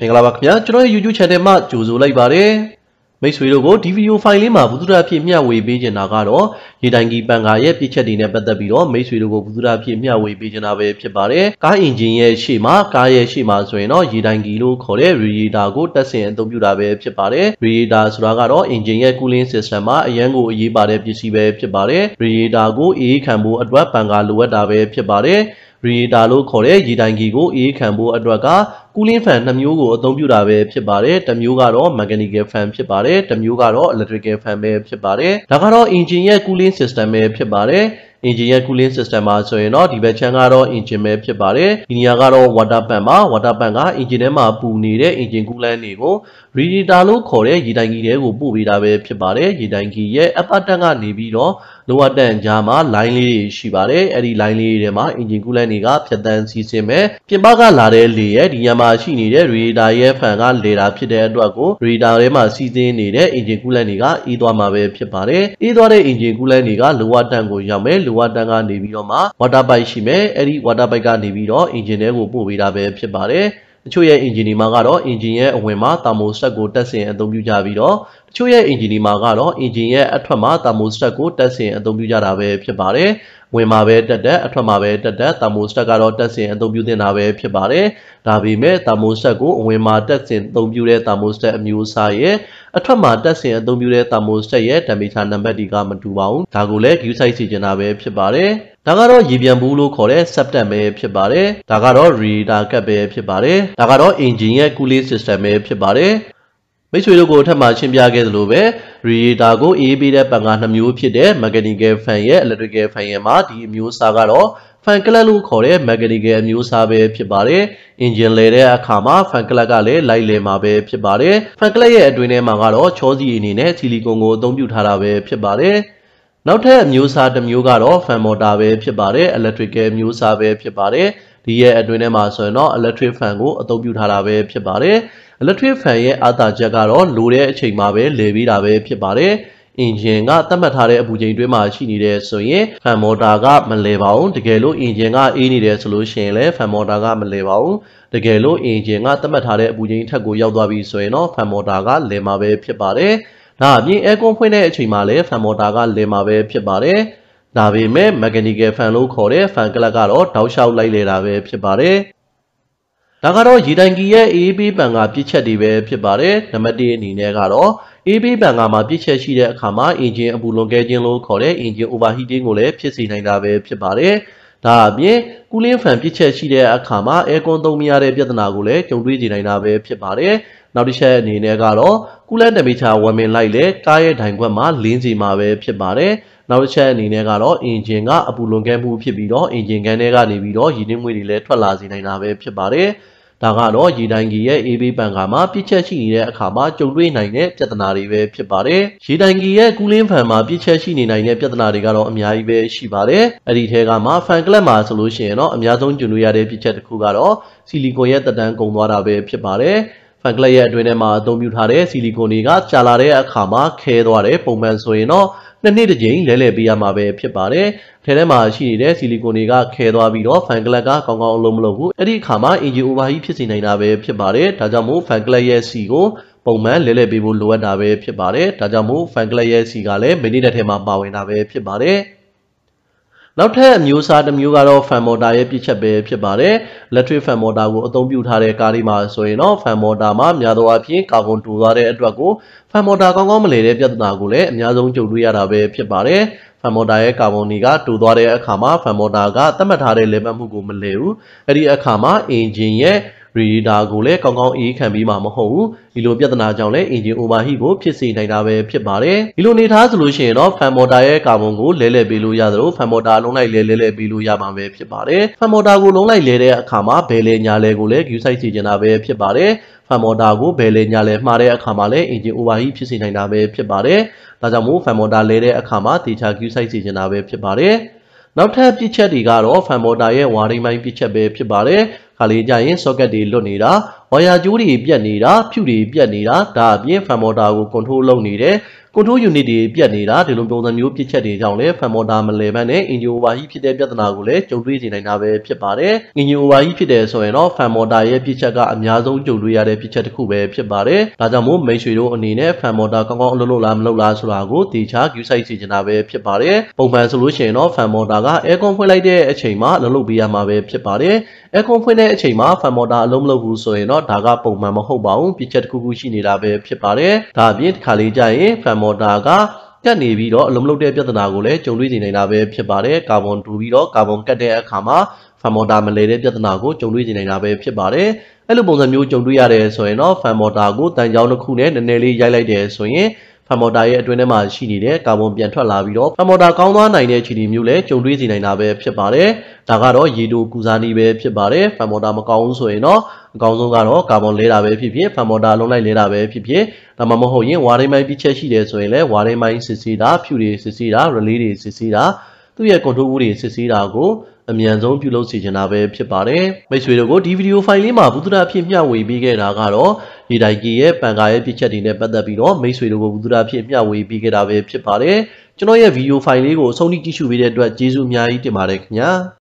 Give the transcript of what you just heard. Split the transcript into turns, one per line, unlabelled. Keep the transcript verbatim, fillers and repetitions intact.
မင်္ဂလာပါခင်ဗျာကျွန်တော်ရဲ့ YouTube channel မှာကြိုဆိုလိုက်ပါတယ်မိတ်ဆွေတို့ကိုဒီဗီဒီယိုဖိုင်လေးမှာဘုသူဒ္ဓဖြစ်မျှဝေပေးချင်တာကတော့ရေတိုင်ကြီးပန်ကာရဲ့ပြည့်ချက်တွေနဲ့ပတ်သက်ပြီးတော့မိတ်ဆွေတို့ကိုဘုသူဒ္ဓဖြစ်မျှဝေပေးချင်တာပဲဖြစ်ပါတယ်ကားအင်ဂျင်ရဲ့ရှေ့မှာကားရဲ့ရှေ့မှာဆိုရင်တော့ရေတိုင်ကြီးလို့ခေါ်တဲ့ radiator ကိုတက်ဆင်အသုံးပြုတာပဲဖြစ်ပါတယ် radiator ဆိုတာကတော့အင်ဂျင်ရဲ့ cooling system မှာအရန်ကိုအရေးပါတဲ့ပစ္စည်းပဲဖြစ်ပါတယ် radiator ကိုအေးခံဖို့အတွက်ပန်ကာလိုအပ်တာပဲဖြစ်ပါတယ်radiator လို့ခေါ်တဲ့ရေတိုင်ကြီးကိုအေးခံဖို့အတွက်က cooling fan နှစ်မျိုးကိုအသုံးပြုတာပဲဖြစ်ပါတယ်တစ်မျိုးကတော့ mechanical fan ဖြစ်ပါတယ်တစ်မျိုးကတော့ electrical fan ပဲဖြစ်ပါတယ်ဒါကတော့ engine ရဲ့ cooling system ပဲဖြစ်ပါတယ် engine ရဲ့ cooling system မှာဆိုရင်တော့ဒီဘက်ချမ်းကတော့ engine ပဲဖြစ်ပါတယ်ဒီနေရာကတော့ water pump ပါ water pump က engine ထဲမှာပူနေတဲ့ engine coolant တွေကို radiator လို့ခေါ်တဲ့ရေတိုင်ကြီးတွေကိုပို့ပေးတာပဲဖြစ်ပါတယ်ရေတိုင်ကြီးရဲ့ upper tank ကနေပြီးတော့ lower tank ကြားမှာ line လေးတွေရှိပါတယ်အဲ့ဒီ line လေးတွေထဲမှာ engine coolant တွေကဖြတ်တန်းစီးဆင်းမယ်ပြင်ပကလာတဲ့လေရဲ့ဒီညမှာရှိနေတဲ့ radiator ရဲ့ fan ကလေတာဖြစ်တဲ့အတွက်ကို radiator ထဲမှာစီးဆင်းနေတဲ့ engine coolant တွေကအေးသွားမှာပဲဖြစ်ပါတယ်အေးသွားတဲ့ engine coolant တွေက lower tank ကိုရောက်မယ် lower tank ကနေပြီးတော့မှ water pipe ရှိမယ်အဲ့ဒီ water pipe ကနေပြီးတော့ engine ထဲကိုပို့ပေးတာပဲဖြစ်ပါတယ်တချို့ရဲ့ engine တွေမှာကတော့ engine ရဲ့အဝင်မှာ thermostat ကိုတက်ဆင်အသုံးပြုကြပြီးတော့တချို့ရဲ့ engine တွေမှာကတော့ engine ရဲ့အထွက်မှာ thermostat ကိုတက်ဆင်အသုံးပြုကြတာပဲဖြစ်ပါတယ်ဝင်မှာပဲတက်တက်အထွက်မှာပဲတက်တက် thermostat ကတော့တက်ဆင်အသုံးပြုတင်တာပဲဖြစ်ပါတယ်ဒါပေမဲ့ thermostat ကိုအဝင်မှာတက်ဆင်အသုံးပြုတဲ့ thermostat အမျိုးအစားရဲ့အထွက်မှာတက်ဆင်အသုံးပြုတဲ့ thermostat ရဲ့ temperature နံပါတ်တွေကမတူပါဘူးဒါကိုလည်း view site စီချင်တာပဲဖြစ်ပါတယ်ဒါကတော့ရေပြန်ဘူးလို့ခေါ်တဲ့ septum ပဲဖြစ်ပါတယ်ဒါကတော့ radiator cap ပဲဖြစ်ပါတယ်ဒါကတော့ engine ရဲ့ cooling system ပဲဖြစ်ပါတယ်မိတ်ဆွေတို့ကိုအထက်မှာရှင်းပြခဲ့သလိုပဲ radiator ကိုအေးပေးတဲ့ပန်ကာနှစ်မျိုးဖြစ်တဲ့ mechanical fan ရဲ့ electrical fan ရဲ့မှာဒီအမျိုးအစားကတော့ fan clutch လို့ခေါ်တဲ့ mechanical အမျိုးအစားပဲဖြစ်ပါတယ် engine လဲတဲ့အခါမှာ fan clutch ကလည်းလိုက်လဲမှာပဲဖြစ်ပါတယ် fan clutch ရဲ့အတွင်းထဲမှာကတော့ချောစီအနေနဲ့ဆီလီကွန်ကိုအသုံးပြုထားတာပဲဖြစ်ပါတယ်နောက်ထပ်အမျိုးအစားတစ်မျိုးကတော့ fan motor ပဲဖြစ်ပါတယ် electrical အမျိုးအစားပဲဖြစ်ပါတယ်ဒီရဲ့အတွင်းထဲမှာဆိုရင်တော့ electric fan ကိုအသုံးပြုထားတာပဲဖြစ်ပါတယ် electric fan ရဲ့အားသာချက်ကတော့လိုတဲ့အချိန်မှာပဲလဲပေးတာပဲဖြစ်ပါတယ် engine ကသတ်မှတ်ထားတဲ့အပူချိန်တွင်းမှာရှိနေတယ်ဆိုရင် fan motor ကမလဲပါဘူးတကယ်လို့ engine ကအေးနေတယ်ဆိုလို့ရှိရင်လည်း fan motor ကမလဲပါဘူးတကယ်လို့ engine ကသတ်မှတ်ထားတဲ့အပူချိန်ထက်ကိုရောက်သွားပြီဆိုရင်တော့ fan motor ကလဲမှာပဲဖြစ်ပါတယ်ဒါအပြင် aircon ဖွင့်တဲ့အချိန်မှာလည်း fan motor ကလဲမှာပဲဖြစ်ပါတယ်ဒါပေမဲ့ mechanical fan လို့ခေါ်တဲ့ fan clutch ကတော့တောက်လျှောက်လိုက်လဲတာပဲဖြစ်ပါတယ်ဒါကတော့ရေတိုင်ကြီးရဲ့အေးပေးပန်ကာပြည့်ချက်တွေပဲဖြစ်ပါတယ်နံပါတ်တစ်အနေနဲ့ကတော့အေးပေးပန်ကာမှာပြည့်ချက်ရှိတဲ့အခါမှာ engine အပူလွန်ကဲခြင်းလို့ခေါ်တဲ့ engine overheating ကိုလည်းဖြစ်စေနိုင်တာပဲဖြစ်ပါတယ်ဒါအပြင် cooling fan ပြည့်ချက်ရှိတဲ့အခါမှာ aircon သုံးမရတဲ့ပြဿနာကိုလည်းကြုံတွေ့ကြနိုင်တာပဲဖြစ်ပါတယ်နောက်တစ်ချက်အနေနဲ့ကတော့ coolant temperature ဝယ်မင်လိုက်လေကားရဲ့ဒိုင်ခွက်မှာလင်းစီမှာပဲဖြစ်ပါတယ်နောက်တစ်ချက်အနေနဲ့ကတော့ engine ကအပူလွန်ကဲမှုဖြစ်ပြီးတော့ engine ကန်ထဲကနေပြီးတော့ရေနှင်းငွေတွေလည်းထွက်လာစေနိုင်တာပဲဖြစ်ပါတယ်ဒါကတော့ရေတိုင်ကြီးရဲ့အေးပေးပန်ကာမှာပြည့်ချက်ရှိနေတဲ့အခါမှာကြုံတွေ့နိုင်တဲ့ပြဿနာတွေပဲဖြစ်ပါတယ်ရေတိုင်ကြီးရဲ့ cooling fan မှာပြည့်ချက်ရှိနေနိုင်တဲ့ပြဿနာတွေကတော့အများကြီးပဲရှိပါတယ်အဲ့ဒီထဲကမှ fan clutch မှာဆိုလို့ရှိရင်တော့အများဆုံးကြုံတွေ့ရတဲ့ပြည့်ချက်တစ်ခုကတော့ဆီလီကွန်ရဲ့တက်တန်းကုန်သွားတာပဲဖြစ်ပါတယ်fan clutch ရဲ့အတွင်းထဲမှာအသုံးပြုထားတဲ့ဆီလီကွန်တွေကကြာလာတဲ့အခါမှာခဲသွားတယ်ပုံမှန်ဆိုရင်တော့နှစ်နှစ်တစ်ကြိမ်လဲလှယ်ပေးရမှာပဲဖြစ်ပါတယ်ထဲထဲမှာရှိနေတဲ့ဆီလီကွန်တွေကခဲသွားပြီးတော့ fan clutch ကကောင်းကောင်းအလုပ်မလုပ်ဘူးအဲ့ဒီအခါမှာ engine overheat ဖြစ်စေနိုင်တာပဲဖြစ်ပါတယ်ဒါကြောင့်မို့ fan clutch ရဲ့စီကိုပုံမှန်လဲလှယ်ပေးဖို့လိုအပ်တာပဲဖြစ်ပါတယ်ဒါကြောင့်မို့ fan clutch ရဲ့စီကလည်းမိနစ်ထဲမှာပါဝင်တာပဲဖြစ်ပါတယ်နောက်ထပ်အမျိုးအစားတစ်မျိုးကတော့ fan motor ရဲ့ပြည့်ချက်ပဲဖြစ်ပါတယ် electric fan motor ကိုအသုံးပြုထားတဲ့ကားတွေမှာဆိုရင်တော့ fan motor မှာများသောအားဖြင့်ကာဗွန်တူသွားတဲ့အတွက်ကို fan motor ကောင်းကောင်းမလဲတဲ့ပြဿနာကိုလည်းအများဆုံးကြုံတွေ့ရတာပဲဖြစ်ပါတယ် fan motor ရဲ့ကာဗွန်တွေကတူသွားတဲ့အခါမှာ fan motor ကသတ်မှတ်ထားတဲ့လဲပတ်မှုကိုမလဲဘူးအဲ့ဒီအခါမှာ engine ရဲ့ radiator ကိုလည်းကောင်းကောင်းအေးခံပြီးမှမဟုတ်ဘူးဒီလိုပြဿနာကြောင့်လည်း engine overheat ကိုဖြစ်စေနိုင်တာပဲဖြစ်ပါတယ်ဒီလိုနေထားဆိုလို့ရှိရင်တော့ fan motor ရဲ့ကာဗွန်ကိုလဲလဲပေးလို့ရသလို fan motor လုံးလိုက်လဲလဲလဲပေးလို့ရမှာပဲဖြစ်ပါတယ် fan motor ကိုလုံးလိုက်လဲတဲ့အခါမှာဘယ်လဲညာလဲကိုလည်း view site စီချင်တာပဲဖြစ်ပါတယ် fan motor ကိုဘယ်လဲညာလဲမှားတဲ့အခါမှာလည်း engine overheat ဖြစ်စေနိုင်တာပဲဖြစ်ပါတယ်ဒါကြောင့်မို့ fan motor လဲတဲ့အခါမှာတေချာ view site စီချင်တာပဲဖြစ်ပါတယ်နောက်ထပ်ပြည့်ချက်တွေကတော့ fan motor ရဲ့ wiring ပိုင်းပြည့်ချက်ပဲဖြစ်ပါတယ်ခါလေးကြရင် socket တွေလွတ်နေတာ wire ကြိုးတွေပြတ်နေတာဖြူတွေပြတ်နေတာဒါအပြင် fan motor ကို control လုပ်နေတဲ့ control unit တွေပြတ်နေတာဒီလိုပုံစံမျိုးပြစ်ချက်တွေကြောင့်လည်း fan motor မလဲပတ်နဲ့ engine overheat ဖြစ်တဲ့ပြဿနာကိုလည်းကြုံတွေ့နေနိုင်တာပဲဖြစ်ပါတယ်။ engine overheat ဖြစ်တယ်ဆိုရင်တော့ fan motor ရဲ့ပြစ်ချက်ကအများဆုံးကြုံတွေ့ရတဲ့ပြစ်ချက်တစ်ခုပဲဖြစ်ပါတယ်။ဒါကြောင့်မို့မိတ်ဆွေတို့အနေနဲ့ fan motor ကောင်းကောင်းအလုပ်လုပ်လားမလုပ်လားဆိုတာကိုတေချာ view site စီချင်တာပဲဖြစ်ပါတယ်။ပုံမှန်ဆိုလို့ရှိရင်တော့ fan motor က aircon ဖွင့်လိုက်တဲ့အချိန်မှာအလုပ်လုပ်ပေးရမှာပဲဖြစ်ပါတယ်။ aircon ဖွင့်တဲ့အချိန်မှာ fan motor အလုံးမလုပ်ဘူးဆိုရင်တော့ဒါကပုံမှန်မဟုတ်ပါဘူးပြစ်ချက်တစ်ခုခုရှိနေတာပဲဖြစ်ပါတယ်။ဒါအပြင်တစ်ခါလေးကြာရင် fan motor ကကတ်နေပြီးတော့အလုံးမလုပ်တဲ့ပြဿနာကိုလည်းကြုံတွေ့နေနိုင်တာပဲဖြစ်ပါတယ်။ကာဗွန်တူပြီးတော့ကာဗွန်ကတ်တဲ့အခါမှာ fan motor မလဲတဲ့ပြဿနာကိုကြုံတွေ့နေနိုင်တာပဲဖြစ်ပါတယ်။အဲ့လိုပုံစံမျိုးကြုံတွေ့ရတယ်ဆိုရင်တော့ fan motor ကိုတန်ကြောင်းတစ်ခုနဲ့နည်းနည်းလေးရိုက်လိုက်တယ်ဆိုရင်fan motor ရဲ့အတွင်းထဲမှာရှိနေတဲ့ကာဗွန်ပြန်ထွက်လာပြီးတော့ fan motor ကောင်းသွားနိုင်တဲ့အခြေအနေမျိုးလည်းကြုံတွေ့နေနိုင်တာပဲဖြစ်ပါတယ်။ဒါကတော့ရေတိုကူစားနည်းပဲဖြစ်ပါတယ်။ fan motor မကောင်းဘူးဆိုရင်တော့အကောင်းဆုံးကတော့ကာဗွန်လဲတာပဲဖြစ်ဖြစ် fan motor လုံးလိုက်လဲတာပဲဖြစ်ဖြစ်ဒါမှမဟုတ်ရင်ဝါရင်းမိုင်းပြချက်ရှိတယ်ဆိုရင်လည်းဝါရင်းမိုင်းစစ်ဆေးတာဖြူတွေစစ်ဆေးတာ relay တွေစစ်ဆေးတာသူ့ရဲ့ control ဘူးတွေစစ်ဆေးတာကိုအမြန်ဆုံးပြုလုပ်စီချင်တာပဲဖြစ်ပါတယ်မိတ်ဆွေတို့ကိုဒီဗီဒီယိုဖိုင်လေးမှာဘုဒ္ဓအဖြစ်မျှဝေပေးခဲ့တာကတော့ရေတိုင်ကြီးရဲ့ပန်ကာရဲ့ပြစ်ချက်တွေနဲ့ပတ်သက်ပြီးတော့မိတ်ဆွေတို့ကိုဘုဒ္ဓအဖြစ်မျှဝေပေးခဲ့တာပဲဖြစ်ပါတယ်ကျွန်တော်ရဲ့ဗီဒီယိုဖိုင်လေးကိုအဆုံးထိကြည့်ရှုပေးတဲ့အတွက်ကျေးဇူးအများကြီးတင်ပါတယ်ခင်ဗျာ